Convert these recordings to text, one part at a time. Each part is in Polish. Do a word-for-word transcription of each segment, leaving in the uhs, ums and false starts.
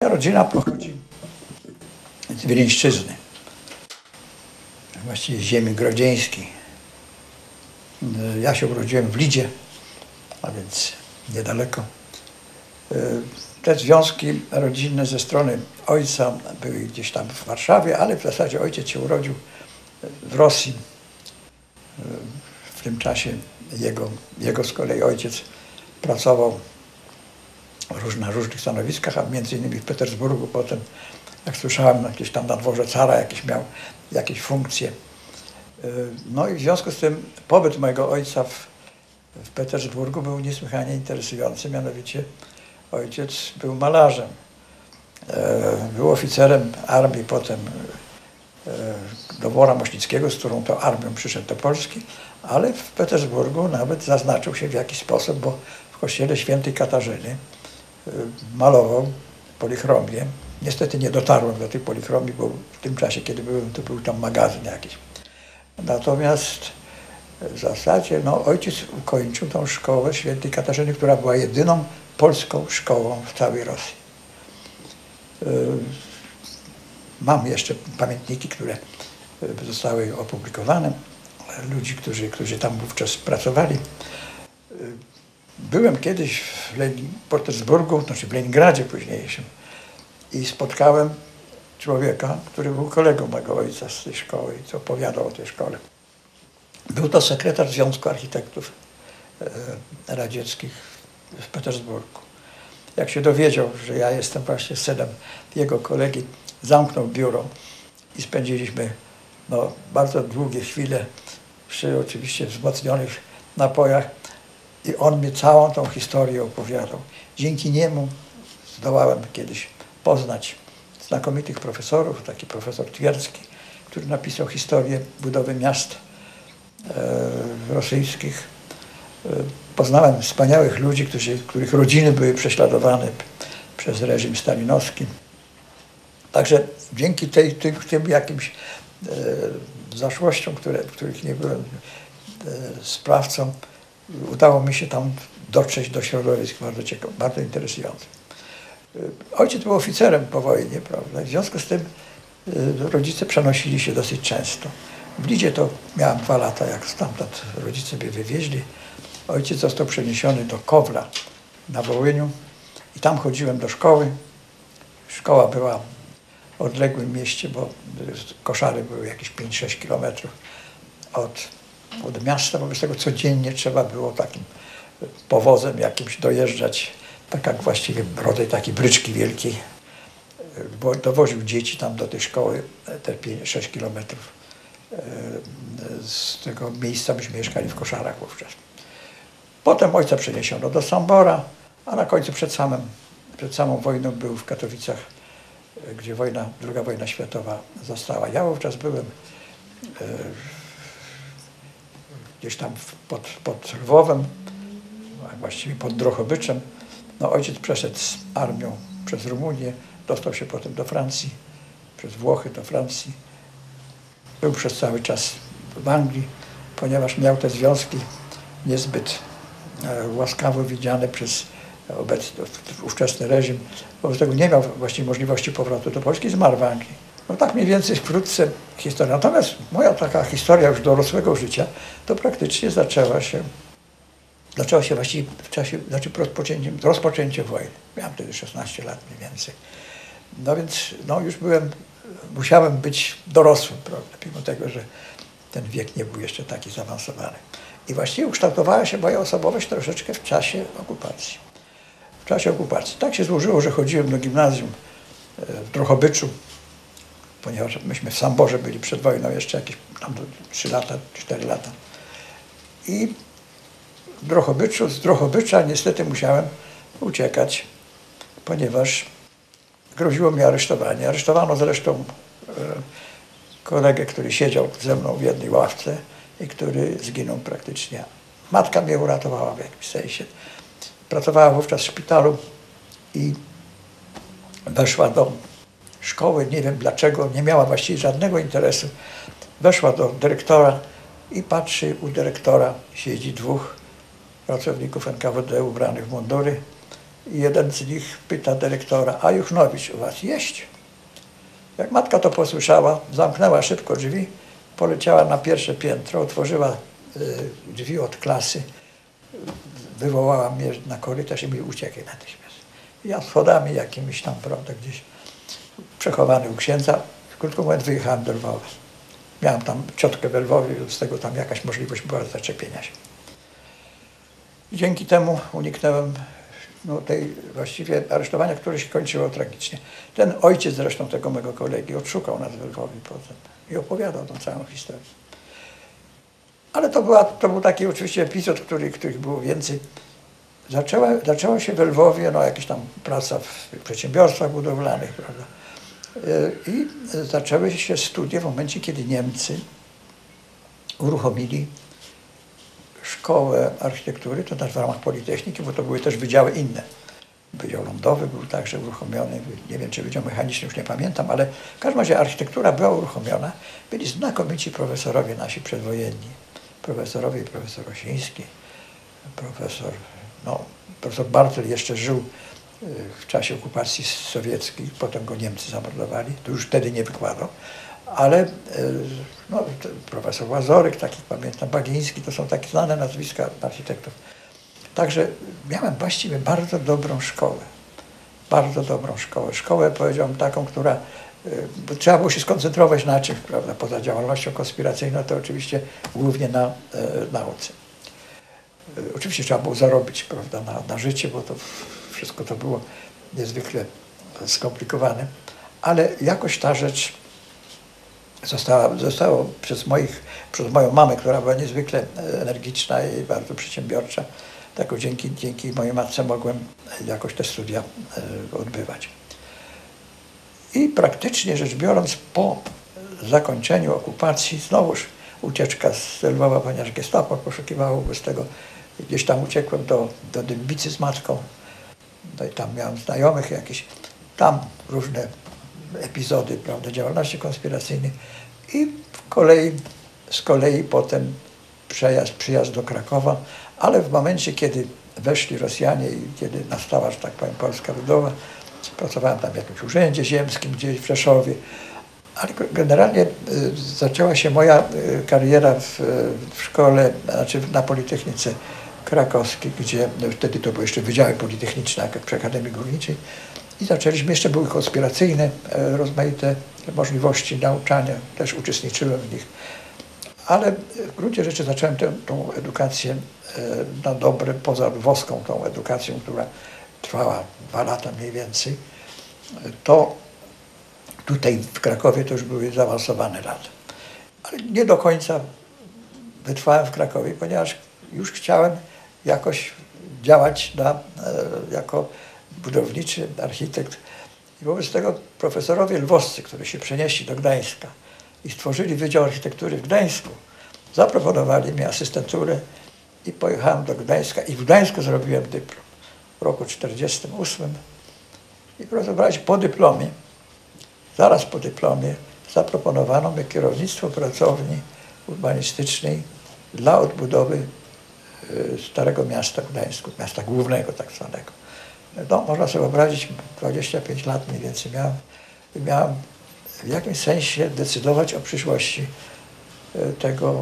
Moja rodzina pochodzi z Wileńszczyzny, właściwie z ziemi grodzieńskiej. Ja się urodziłem w Lidzie, a więc niedaleko. Te związki rodzinne ze strony ojca były gdzieś tam w Warszawie, ale w zasadzie ojciec się urodził w Rosji. W tym czasie jego, jego z kolei ojciec pracował na różnych stanowiskach, a między innymi w Petersburgu potem, jak słyszałem, jakieś tam na dworze cara jakieś miał jakieś funkcje. No i w związku z tym pobyt mojego ojca w, w Petersburgu był niesłychanie interesujący, mianowicie ojciec był malarzem. Był oficerem armii potem dowora Mośnickiego, z którą to armią przyszedł do Polski, ale w Petersburgu nawet zaznaczył się w jakiś sposób, bo w kościele świętej Katarzyny malował polichromię. Niestety nie dotarłem do tej polichromii, bo w tym czasie, kiedy byłem, to był tam magazyn jakiś. Natomiast w zasadzie no, ojciec ukończył tą szkołę świętej Katarzyny, która była jedyną polską szkołą w całej Rosji. Mam jeszcze pamiętniki, które zostały opublikowane, ludzi, którzy, którzy tam wówczas pracowali. Byłem kiedyś w Lenin, Petersburgu, znaczy w Leningradzie późniejszym i spotkałem człowieka, który był kolegą mego ojca z tej szkoły i co opowiadał o tej szkole. Był to sekretarz Związku Architektów Radzieckich w Petersburgu. Jak się dowiedział, że ja jestem właśnie synem jego kolegi, zamknął biuro i spędziliśmy no, bardzo długie chwile przy oczywiście wzmocnionych napojach i on mi całą tą historię opowiadał. Dzięki niemu zdołałem kiedyś poznać znakomitych profesorów, taki profesor Twierdzki, który napisał historię budowy miast e, rosyjskich. E, poznałem wspaniałych ludzi, którzy, których rodziny były prześladowane przez reżim stalinowski. Także dzięki tej, tym, tym jakimś e, zaszłościom, które, których nie byłem e, sprawcą, udało mi się tam dotrzeć do środowisk bardzo ciekawych, bardzo interesujących. Ojciec był oficerem po wojnie, prawda? W związku z tym y, rodzice przenosili się dosyć często. W Lidzie to miałem dwa lata, jak stamtąd rodzice mnie wywieźli. Ojciec został przeniesiony do Kowla na Wołyniu i tam chodziłem do szkoły. Szkoła była w odległym mieście, bo Koszary były jakieś pięć sześć kilometrów od, od miasta. Wobec tego codziennie trzeba było takim powozem jakimś dojeżdżać, tak jak właściwie rodzaj takiej bryczki wielkiej, bo dowoził dzieci tam do tej szkoły, te pięć sześć kilometrów z tego miejsca, myśmy mieszkali w Koszarach wówczas. Potem ojca przeniesiono do Sambora, a na końcu przed, samym, przed samą wojną był w Katowicach, gdzie wojna, druga wojna światowa została. Ja wówczas byłem e, gdzieś tam pod, pod Lwowem, właściwie pod Drohobyczem. No, ojciec przeszedł z armią przez Rumunię, dostał się potem do Francji, przez Włochy do Francji. Był przez cały czas w Anglii, ponieważ miał te związki niezbyt e, łaskawo widziane przez obecny, ówczesny reżim. Wobec tego nie miał właściwie możliwości powrotu do Polski, zmarł w Anglii. No tak mniej więcej wkrótce historia. Natomiast moja taka historia już dorosłego życia to praktycznie zaczęła się Zaczęło się właściwie w czasie, znaczy rozpoczęcie, rozpoczęcie wojny. Miałem wtedy szesnaście lat mniej więcej. No więc no już byłem, musiałem być dorosłym, prawda, mimo tego, że ten wiek nie był jeszcze taki zaawansowany. I właściwie ukształtowała się moja osobowość troszeczkę w czasie okupacji. W czasie okupacji. Tak się złożyło, że chodziłem do gimnazjum w Drohobyczu, ponieważ myśmy w Samborze byli przed wojną jeszcze jakieś tam trzy lata, cztery lata. I w Drohobyczu, z Drohobycza niestety musiałem uciekać, ponieważ groziło mi aresztowanie. Aresztowano zresztą e, kolegę, który siedział ze mną w jednej ławce i który zginął praktycznie. Matka mnie uratowała w jakimś sensie. Pracowała wówczas w szpitalu i weszła do szkoły, nie wiem dlaczego, nie miała właściwie żadnego interesu. Weszła do dyrektora i patrzy, u dyrektora siedzi dwóch pracowników N K W D ubranych w mundury I jeden z nich pyta dyrektora: a Juchnowicz, u was jeść? Jak matka to posłyszała, zamknęła szybko drzwi, poleciała na pierwsze piętro, otworzyła y, drzwi od klasy, wywołała mnie na korytarz i mi uciekł natychmiast. Ja schodami jakimiś tam, prawda, gdzieś przechowany u księdza, krótko mówiąc, wyjechałem do Lwowa. Miałem tam ciotkę we Lwowie, z tego tam jakaś możliwość była zaczepienia się. I dzięki temu uniknąłem no, tej właściwie aresztowania, które się kończyło tragicznie. Ten ojciec zresztą tego mego kolegi odszukał nas we Lwowie potem i opowiadał tą całą historię. Ale to, była, to był taki oczywiście epizod, który, których było więcej. Zaczęła, zaczęła się we Lwowie no, jakaś tam praca w przedsiębiorstwach budowlanych, prawda? I zaczęły się studia w momencie, kiedy Niemcy uruchomili szkołę architektury, to też w ramach Politechniki, bo to były też wydziały inne. Wydział lądowy był także uruchomiony, nie wiem czy wydział mechaniczny, już nie pamiętam, ale w każdym razie architektura była uruchomiona. Byli znakomici profesorowie nasi przedwojenni. Profesorowie, profesor Osiński, profesor, no, profesor Bartel jeszcze żył w czasie okupacji sowieckiej, potem go Niemcy zamordowali, to już wtedy nie wykładał, ale no, profesor Łazoryk, takich pamiętam, Bagiński, to są takie znane nazwiska architektów. Także miałem właściwie bardzo dobrą szkołę, bardzo dobrą szkołę. Szkołę, powiedziałbym, taką, która, bo trzeba było się skoncentrować na czymś, prawda, poza działalnością konspiracyjną, to oczywiście głównie na e, nauce. E, oczywiście trzeba było zarobić, prawda, na, na życie, bo to wszystko to było niezwykle skomplikowane, ale jakoś ta rzecz została, została przez, moich, przez moją mamę, która była niezwykle energiczna i bardzo przedsiębiorcza. Tak dzięki, dzięki mojej matce mogłem jakoś te studia odbywać. I praktycznie rzecz biorąc, po zakończeniu okupacji znowuż ucieczka z Lwowa, ponieważ gestapo poszukiwało, bo z tego gdzieś tam uciekłem do, do Dębicy z matką. No i tam miałem znajomych jakieś, tam różne epizody, prawda, działalności konspiracyjnej i w kolei, z kolei potem przejazd, przyjazd do Krakowa, ale w momencie, kiedy weszli Rosjanie i kiedy nastała, że tak powiem, Polska Ludowa, pracowałem tam w jakimś urzędzie ziemskim gdzieś w Rzeszowie, ale generalnie y, zaczęła się moja y, kariera w, w szkole, znaczy na Politechnice Krakowskiej, gdzie no, wtedy to były jeszcze wydziały politechniczne, jak przy Akademii Górniczej, i zaczęliśmy, jeszcze były konspiracyjne, e, rozmaite możliwości nauczania, też uczestniczyłem w nich, ale w gruncie rzeczy zacząłem tę, tą edukację e, na dobre, poza lwowską tą edukacją, która trwała dwa lata mniej więcej, to tutaj w Krakowie to już były zaawansowane lata. Ale nie do końca wytrwałem w Krakowie, ponieważ już chciałem jakoś działać na, e, jako budowniczy, architekt. I wobec tego profesorowie lwowscy, którzy się przenieśli do Gdańska i stworzyli Wydział Architektury w Gdańsku, zaproponowali mi asystenturę i pojechałem do Gdańska i w Gdańsku zrobiłem dyplom w roku czterdziestym ósmym. I proszę brać, po dyplomie, zaraz po dyplomie zaproponowano mi kierownictwo pracowni urbanistycznej dla odbudowy Starego Miasta w Gdańsku, miasta głównego tak zwanego. No, można sobie wyobrazić, dwadzieścia pięć lat mniej więcej miałem, miałem w jakimś sensie decydować o przyszłości tego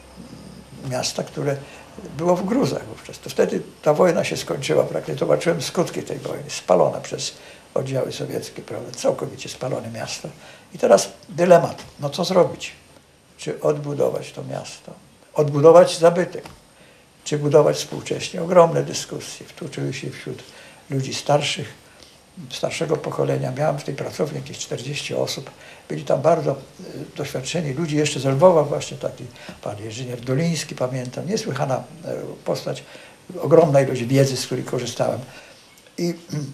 miasta, które było w gruzach wówczas. To wtedy ta wojna się skończyła, praktycznie zobaczyłem skutki tej wojny, spalona przez oddziały sowieckie, prawda, całkowicie spalone miasto. I teraz dylemat, no co zrobić? Czy odbudować to miasto? Odbudować zabytek? Czy budować współcześnie? Ogromne dyskusje toczyły się wśród ludzi starszych, starszego pokolenia. Miałem w tej pracowni jakieś czterdzieści osób. Byli tam bardzo doświadczeni ludzie, jeszcze z Lwowa właśnie taki pan inżynier Doliński, pamiętam, niesłychana postać, ogromna ilość wiedzy, z której korzystałem. I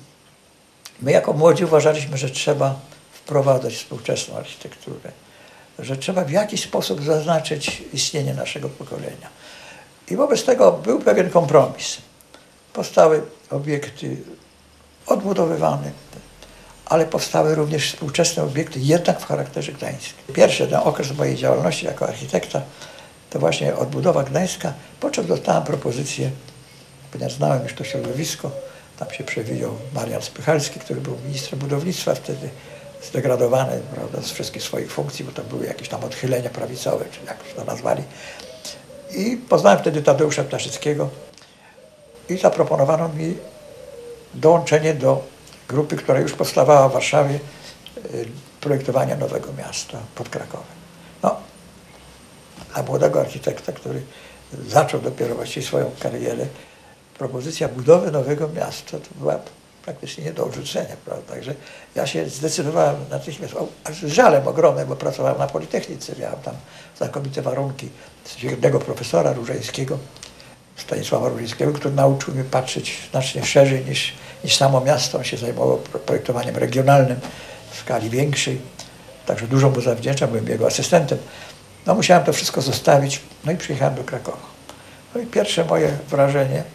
my jako młodzi uważaliśmy, że trzeba wprowadzać współczesną architekturę, że trzeba w jakiś sposób zaznaczyć istnienie naszego pokolenia. I wobec tego był pewien kompromis. Powstały obiekty odbudowywane, ale powstały również współczesne obiekty, jednak w charakterze gdańskim. Pierwszy ten okres mojej działalności jako architekta to właśnie odbudowa Gdańska, po czym dostałem propozycję, ponieważ znałem już to środowisko, Tam się przewijał Marian Spychalski, który był ministrem budownictwa wtedy, zdegradowany, prawda, z wszystkich swoich funkcji, bo to były jakieś tam odchylenia prawicowe, czy jak to nazwali. I poznałem wtedy Tadeusza Ptaszyckiego i zaproponowano mi dołączenie do grupy, która już powstawała w Warszawie, projektowania nowego miasta pod Krakowem. No, dla młodego architekta, który zaczął dopiero właściwie swoją karierę, propozycja budowy nowego miasta to była praktycznie nie do odrzucenia, prawda? Także ja się zdecydowałem natychmiast, aż z żalem ogromnym, bo pracowałem na Politechnice, miałem tam znakomite warunki jednego profesora Różeńskiego, Stanisława Różeńskiego, który nauczył mnie patrzeć znacznie szerzej niż, niż samo miasto. On się zajmował projektowaniem regionalnym w skali większej, także dużo mu zawdzięczam, byłem jego asystentem. No musiałem to wszystko zostawić, no i przyjechałem do Krakowa. No i pierwsze moje wrażenie,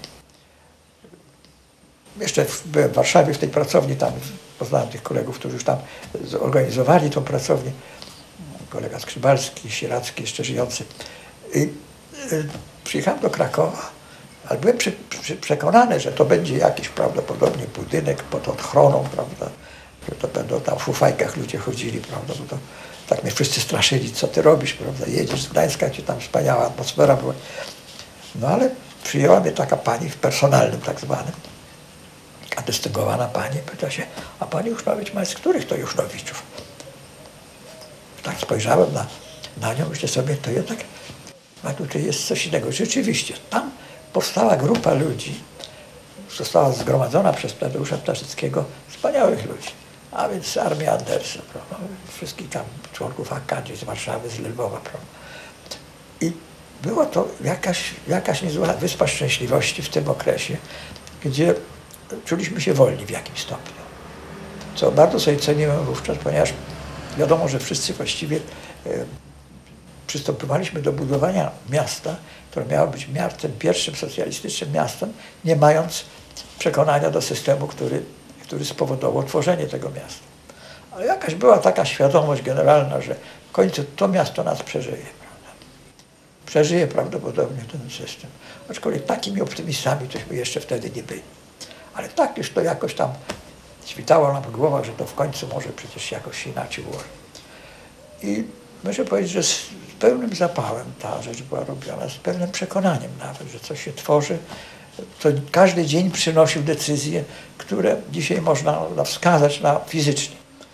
jeszcze byłem w Warszawie, w tej pracowni, tam poznałem tych kolegów, którzy już tam zorganizowali tą pracownię. Kolega Skrzybalski, Sieracki, jeszcze żyjący. I y, przyjechałem do Krakowa, ale byłem przy, przy, przekonany, że to będzie jakiś prawdopodobnie budynek pod ochroną, prawda, że to będą tam w fufajkach ludzie chodzili, prawda, bo to tak mnie wszyscy straszyli, co ty robisz, prawda, jedziesz z Gdańska, gdzie tam wspaniała atmosfera była. No ale przyjęła mnie taka pani w personalnym tak zwanym, a dystyngowana pani, pyta się, a pani Juchnowicz ma z których to Juchnowiczów? Tak spojrzałem na, na nią, myślę sobie, to jednak a tutaj jest coś innego. Rzeczywiście, tam powstała grupa ludzi, została zgromadzona przez Tadeusza Ptaszyckiego, wspaniałych ludzi, a więc Armia Andersa, prawda? Wszystkich tam członków A K z Warszawy, z Lwowa. Prawda? I było to jakaś, jakaś niezła wyspa szczęśliwości w tym okresie, gdzie czuliśmy się wolni w jakimś stopniu. Co bardzo sobie ceniłem wówczas, ponieważ wiadomo, że wszyscy właściwie e, przystępowaliśmy do budowania miasta, które miało być miastem, pierwszym socjalistycznym miastem, nie mając przekonania do systemu, który, który spowodował tworzenie tego miasta. Ale jakaś była taka świadomość generalna, że w końcu to miasto nas przeżyje. Prawda? Przeżyje prawdopodobnie ten system. Aczkolwiek takimi optymistami tośmy jeszcze wtedy nie byli. Ale tak już to jakoś tam świtało nam w głowach, że to w końcu może przecież jakoś się inaczej ułoży. I muszę powiedzieć, że z pełnym zapałem ta rzecz była robiona, z pewnym przekonaniem nawet, że coś się tworzy. To każdy dzień przynosił decyzje, które dzisiaj można wskazać na fizycznie.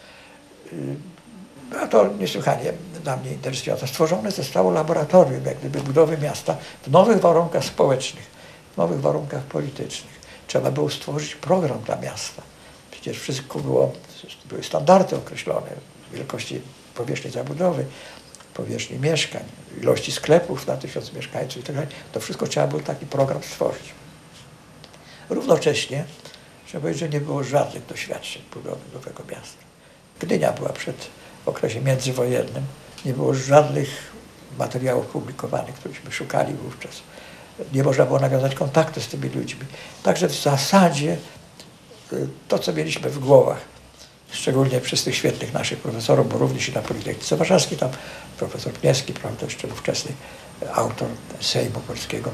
Było to niesłychanie dla mnie interesujące. Stworzone zostało laboratorium, jak gdyby budowy miasta w nowych warunkach społecznych, w nowych warunkach politycznych. Trzeba było stworzyć program dla miasta. Przecież wszystko było, były standardy określone, wielkości powierzchni zabudowy, powierzchni mieszkań, ilości sklepów na tysiąc mieszkańców i tak dalej. To wszystko trzeba było taki program stworzyć. Równocześnie trzeba powiedzieć, że nie było żadnych doświadczeń budowy nowego miasta. Gdynia była przed w okresie międzywojennym, nie było żadnych materiałów publikowanych, któryśmy szukali wówczas. Nie można było nawiązać kontaktu z tymi ludźmi. Także w zasadzie to, co mieliśmy w głowach, szczególnie przez tych świetnych naszych profesorów, bo również i na Politechnice Warszawskiej, tam profesor Pniewski, prawda, jeszcze ówczesny autor Sejmu Polskiego.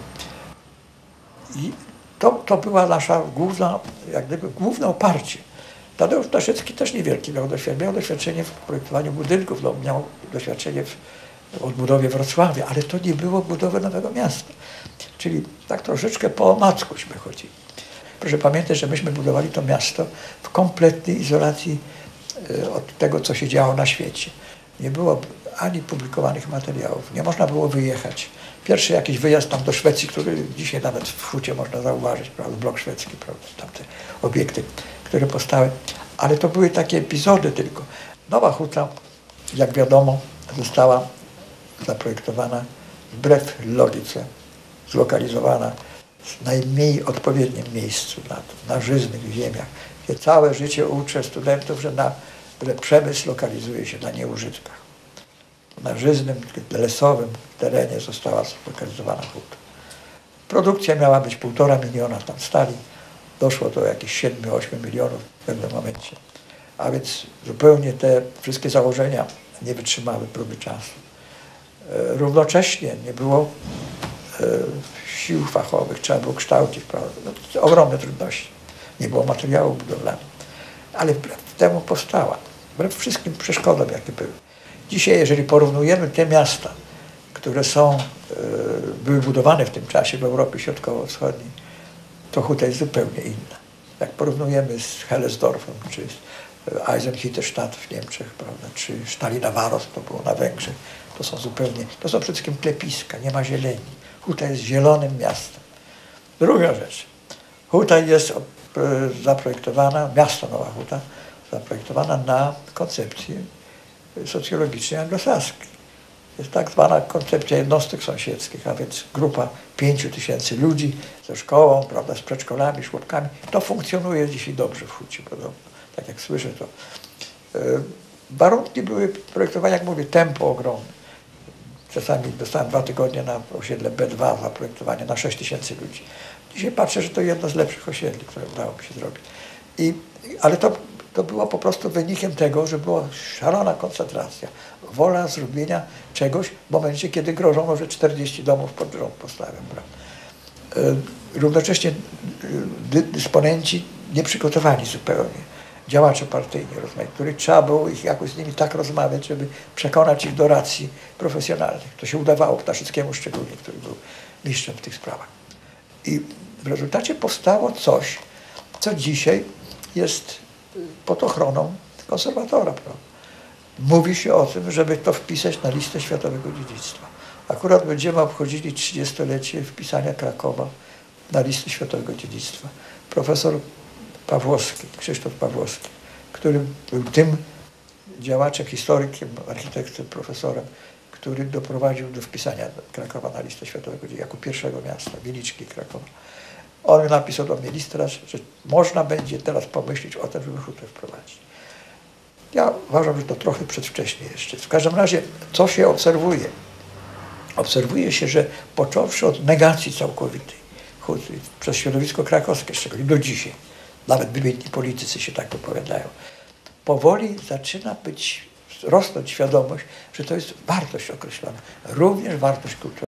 I to, to była nasza główna, jak gdyby główne oparcie. Tadeusz Ptaszycki też niewielki miał doświadczenie, miał doświadczenie w projektowaniu budynków, no, miał doświadczenie w odbudowie Wrocławia, ale to nie było budowy nowego miasta. Czyli tak troszeczkę po omackuśmy chodzili. Proszę pamiętać, że myśmy budowali to miasto w kompletnej izolacji od tego, co się działo na świecie. Nie było ani publikowanych materiałów, nie można było wyjechać. Pierwszy jakiś wyjazd tam do Szwecji, który dzisiaj nawet w Hucie można zauważyć, prawda, blok szwedzki, prawda, tamte obiekty, które powstały. Ale to były takie epizody tylko. Nowa Huta, jak wiadomo, została zaprojektowana wbrew logice, zlokalizowana w najmniej odpowiednim miejscu, na, na żyznych ziemiach, gdzie całe życie uczę studentów, że, na, że przemysł lokalizuje się na nieużytkach. Na żyznym, lesowym terenie została zlokalizowana huta. Produkcja miała być półtora miliona tam stali, doszło do jakichś siedmiu, ośmiu milionów w pewnym momencie. A więc zupełnie te wszystkie założenia nie wytrzymały próby czasu. Równocześnie nie było e, sił fachowych, trzeba było kształcić, prawda? No, ogromne trudności. nie było materiałów budowlanych. Ale wbrew temu powstała, wbrew wszystkim przeszkodom, jakie były. Dzisiaj, jeżeli porównujemy te miasta, które są, były budowane w tym czasie w Europie Środkowo-Wschodniej, to Huta jest zupełnie inna. Jak porównujemy z Hellesdorfem, czy z Eisenhüttenstadt w Niemczech, prawda, czy Stalina Waros, to było na Węgrzech, to są zupełnie, to są przede wszystkim klepiska, nie ma zieleni. Huta jest zielonym miastem. Druga rzecz, Huta jest zaprojektowana, miasto Nowa Huta, zaprojektowana na koncepcji socjologicznej anglosaskiej. Jest tak zwana koncepcja jednostek sąsiedzkich, a więc grupa pięciu tysięcy ludzi ze szkołą, prawda, z przedszkolami, żłobkami. To funkcjonuje dzisiaj dobrze w Hucie podobno. Tak jak słyszę, to yy, warunki były projektowania, jak mówię, tempo ogromne. Czasami dostałem dwa tygodnie na osiedle B dwa zaprojektowanie na sześć tysięcy ludzi. Dzisiaj patrzę, że to jedno z lepszych osiedli, które udało mi się zrobić. I, ale to, to było po prostu wynikiem tego, że była szalona koncentracja, wola zrobienia czegoś w momencie, kiedy grożono, że czterdzieści domów pod rząd postawią. Yy, równocześnie dy, dysponenci nieprzygotowani zupełnie. Działacze partyjni, rozmawiać, których trzeba było ich jakoś z nimi tak rozmawiać, żeby przekonać ich do racji profesjonalnych. To się udawało Ptaszyckiemu szczególnie, który był mistrzem w tych sprawach. I w rezultacie powstało coś, co dzisiaj jest pod ochroną konserwatora. Prawda? Mówi się o tym, żeby to wpisać na listę światowego dziedzictwa. Akurat będziemy obchodzili trzydziestolecie wpisania Krakowa na listę światowego dziedzictwa. Profesor Pawłowski, Krzysztof Pawłowski, który był tym działaczem, historykiem, architektem, profesorem, który doprowadził do wpisania Krakowa na listę światowego dziedzictwa jako pierwszego miasta, Wieliczki Krakowa. On napisał do mnie list, że można będzie teraz pomyśleć o tym, żeby Hutę wprowadzić. Ja uważam, że to trochę przedwcześnie jeszcze. W każdym razie, co się obserwuje? Obserwuje się, że począwszy od negacji całkowitej Huty przez środowisko krakowskie, szczególnie do dzisiaj, nawet wybitni politycy się tak wypowiadają, powoli zaczyna być, rosnąć świadomość, że to jest wartość określona, również wartość kulturalna.